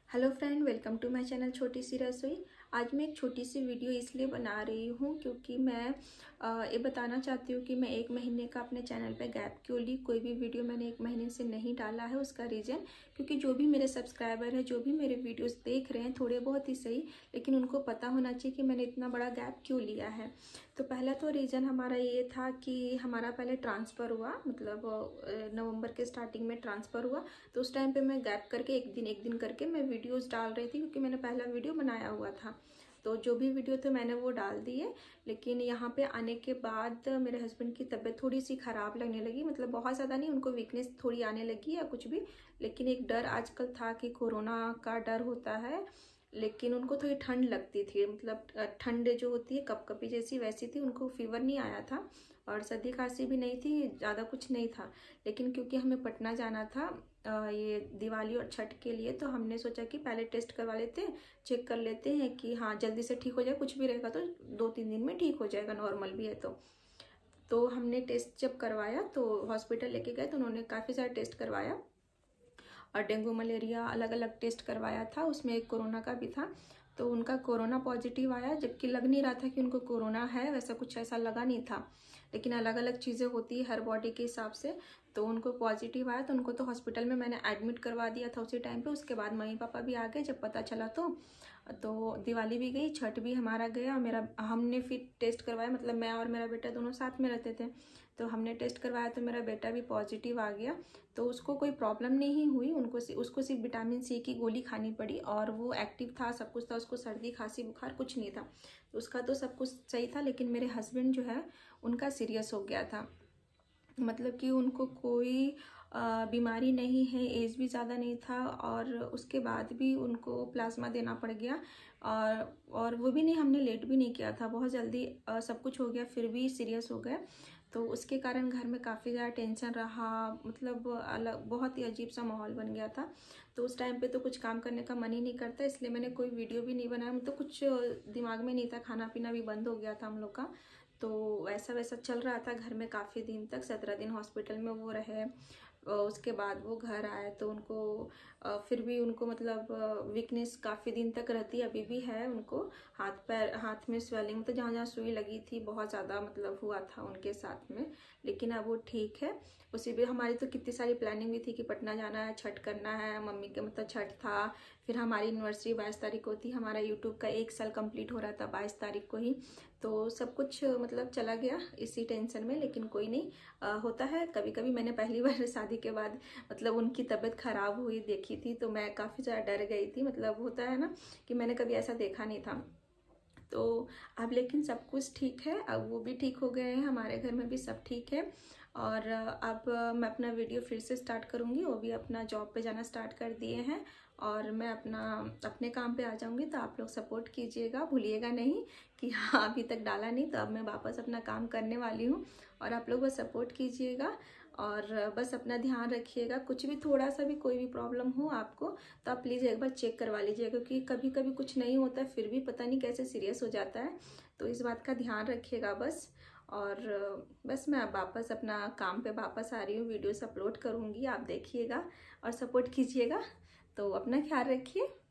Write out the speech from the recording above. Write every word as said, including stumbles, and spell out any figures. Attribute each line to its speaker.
Speaker 1: Hello friend, welcome to my channel छोटी सी रसोई। आज मैं एक छोटी सी वीडियो इसलिए बना रही हूँ क्योंकि मैं आ, ये बताना चाहती हूँ कि मैं एक महीने का अपने चैनल पे गैप क्यों ली। कोई भी वीडियो मैंने एक महीने से नहीं डाला है। उसका रीज़न क्योंकि जो भी मेरे सब्सक्राइबर है, जो भी मेरे वीडियोस देख रहे हैं, थोड़े बहुत ही सही, लेकिन उनको पता होना चाहिए कि मैंने इतना बड़ा गैप क्यों लिया है। तो पहला तो रीज़न हमारा ये था कि हमारा पहले ट्रांसफ़र हुआ, मतलब नवंबर के स्टार्टिंग में ट्रांसफ़र हुआ। तो उस टाइम पे मैं गैप करके एक दिन एक दिन करके मैं वीडियोस डाल रही थी क्योंकि मैंने पहला वीडियो बनाया हुआ था। तो जो भी वीडियो थे मैंने वो डाल दिए। लेकिन यहाँ पे आने के बाद मेरे हस्बैंड की तबीयत थोड़ी सी ख़राब लगने लगी, मतलब बहुत ज़्यादा नहीं, उनको वीकनेस थोड़ी आने लगी या कुछ भी। लेकिन एक डर आजकल था कि कोरोना का डर होता है, लेकिन उनको थोड़ी ठंड लगती थी, मतलब ठंड जो होती है कपकपी जैसी वैसी थी। उनको फीवर नहीं आया था और सर्दी खांसी भी नहीं थी, ज़्यादा कुछ नहीं था। लेकिन क्योंकि हमें पटना जाना था ये दिवाली और छठ के लिए, तो हमने सोचा कि पहले टेस्ट करवा लेते हैं, चेक कर लेते हैं कि हाँ जल्दी से ठीक हो जाए। कुछ भी रहेगा तो दो तीन दिन में ठीक हो जाएगा, नॉर्मल भी है तो तो हमने टेस्ट जब करवाया तो हॉस्पिटल लेके गए तो उन्होंने काफ़ी सारा टेस्ट करवाया और डेंगू मलेरिया अलग अलग टेस्ट करवाया था, उसमें एक कोरोना का भी था। तो उनका कोरोना पॉजिटिव आया, जबकि लग नहीं रहा था कि उनको कोरोना है, वैसा कुछ ऐसा लगा नहीं था। लेकिन अलग अलग चीज़ें होती है हर बॉडी के हिसाब से। तो उनको पॉजिटिव आया तो उनको तो हॉस्पिटल में मैंने एडमिट करवा दिया था उसी टाइम पे। उसके बाद मम्मी पापा भी आ गए जब पता चला। तो तो दिवाली भी गई, छठ भी हमारा गया। मेरा हमने फिर टेस्ट करवाया, मतलब मैं और मेरा बेटा दोनों साथ में रहते थे, तो हमने टेस्ट करवाया तो मेरा बेटा भी पॉजिटिव आ गया। तो उसको कोई प्रॉब्लम नहीं हुई, उनको उसको सिर्फ विटामिन सी की गोली खानी पड़ी और वो एक्टिव था, सब कुछ था। उसको सर्दी खांसी बुखार कुछ नहीं था, तो उसका तो सब कुछ सही था। लेकिन मेरे हस्बैंड जो है उनका सीरियस हो गया था, मतलब कि उनको कोई बीमारी नहीं है, एज भी ज़्यादा नहीं था और उसके बाद भी उनको प्लाज्मा देना पड़ गया। और और वो भी नहीं, हमने लेट भी नहीं किया था, बहुत जल्दी सब कुछ हो गया, फिर भी सीरियस हो गए। तो उसके कारण घर में काफ़ी ज़्यादा टेंशन रहा, मतलब अलग बहुत ही अजीब सा माहौल बन गया था। तो उस टाइम पे तो कुछ काम करने का मन ही नहीं करता, इसलिए मैंने कोई वीडियो भी नहीं बनाया। तो कुछ दिमाग में नहीं था, खाना पीना भी बंद हो गया था हम लोग का। तो वैसा वैसा चल रहा था घर में काफ़ी दिन तक। सत्रह दिन हॉस्पिटल में वो रहे, उसके बाद वो घर आए तो उनको फिर भी उनको मतलब वीकनेस काफ़ी दिन तक रहती है, अभी भी है उनको। हाथ पैर, हाथ में स्वेलिंग, तो जहाँ जहाँ सुई लगी थी बहुत ज़्यादा मतलब हुआ था उनके साथ में। लेकिन अब वो ठीक है। उसी भी हमारी तो कितनी सारी प्लानिंग भी थी कि पटना जाना है, छठ करना है मम्मी के, मतलब छठ था। फिर हमारी यूनिवर्सिटी बाईस तारीख को थी, हमारा यूट्यूब का एक साल कंप्लीट हो रहा था बाईस तारीख को ही। तो सब कुछ मतलब चला गया इसी टेंशन में। लेकिन कोई नहीं, आ, होता है कभी कभी। मैंने पहली बार शादी के बाद मतलब उनकी तबीयत खराब हुई देखी थी तो मैं काफ़ी ज़्यादा डर गई थी, मतलब होता है ना कि मैंने कभी ऐसा देखा नहीं था। तो अब लेकिन सब कुछ ठीक है, अब वो भी ठीक हो गए हैं, हमारे घर में भी सब ठीक है। और अब मैं अपना वीडियो फिर से स्टार्ट करूँगी, वो भी अपना जॉब पे जाना स्टार्ट कर दिए हैं और मैं अपना अपने काम पे आ जाऊँगी। तो आप लोग सपोर्ट कीजिएगा, भूलिएगा नहीं कि हाँ अभी तक डाला नहीं, तो अब मैं वापस अपना काम करने वाली हूँ और आप लोग बस सपोर्ट कीजिएगा और बस अपना ध्यान रखिएगा। कुछ भी थोड़ा सा भी कोई भी प्रॉब्लम हो आपको तो आप प्लीज़ एक बार चेक करवा लीजिएगा, क्योंकि कभी कभी कुछ नहीं होता फिर भी पता नहीं कैसे सीरियस हो जाता है। तो इस बात का ध्यान रखिएगा बस। और बस मैं अब वापस अपना काम पे वापस आ रही हूँ, वीडियोस अपलोड करूँगी, आप देखिएगा और सपोर्ट कीजिएगा। तो अपना ख्याल रखिए।